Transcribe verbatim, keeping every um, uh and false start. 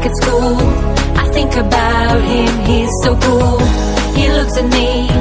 at school. I think about him, he's so cool. He looks at me